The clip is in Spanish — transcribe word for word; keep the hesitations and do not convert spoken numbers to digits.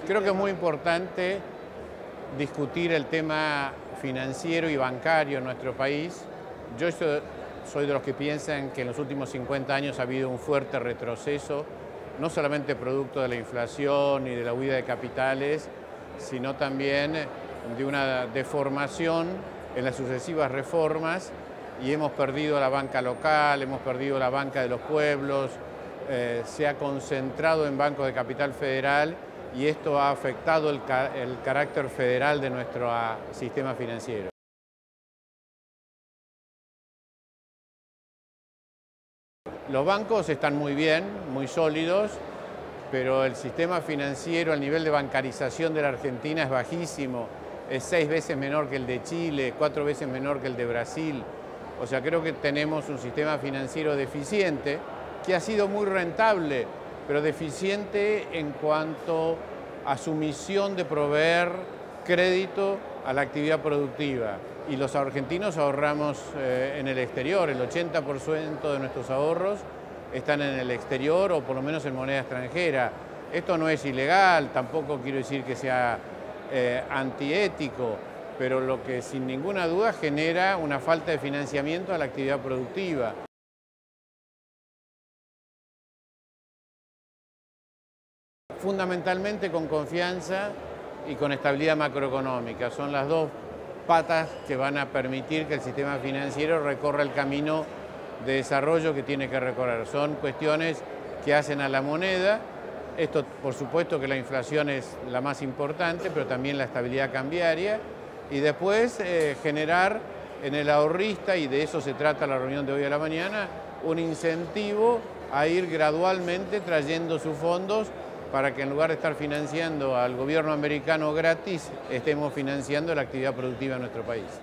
Creo que es muy importante discutir el tema financiero y bancario en nuestro país. Yo soy de los que piensan que en los últimos cincuenta años ha habido un fuerte retroceso, no solamente producto de la inflación y de la huida de capitales, sino también de una deformación en las sucesivas reformas, y hemos perdido la banca local, hemos perdido la banca de los pueblos, eh, se ha concentrado en bancos de capital federal, y esto ha afectado el, el carácter federal de nuestro uh, sistema financiero. Los bancos están muy bien, muy sólidos, pero el sistema financiero, el nivel de bancarización de la Argentina es bajísimo, es seis veces menor que el de Chile, cuatro veces menor que el de Brasil. O sea, creo que tenemos un sistema financiero deficiente, que ha sido muy rentable, pero deficiente en cuanto a su misión de proveer crédito a la actividad productiva. Y los argentinos ahorramos eh, en el exterior, el ochenta por ciento de nuestros ahorros están en el exterior o por lo menos en moneda extranjera. Esto no es ilegal, tampoco quiero decir que sea eh, antiético, pero lo que sin ninguna duda genera una falta de financiamiento a la actividad productiva. Fundamentalmente con confianza y con estabilidad macroeconómica. Son las dos patas que van a permitir que el sistema financiero recorra el camino de desarrollo que tiene que recorrer. Son cuestiones que hacen a la moneda. Esto, por supuesto, que la inflación es la más importante, pero también la estabilidad cambiaria. Y después eh, generar en el ahorrista, y de eso se trata la reunión de hoy a la mañana, un incentivo a ir gradualmente trayendo sus fondos para que en lugar de estar financiando al gobierno americano gratis, estemos financiando la actividad productiva en nuestro país.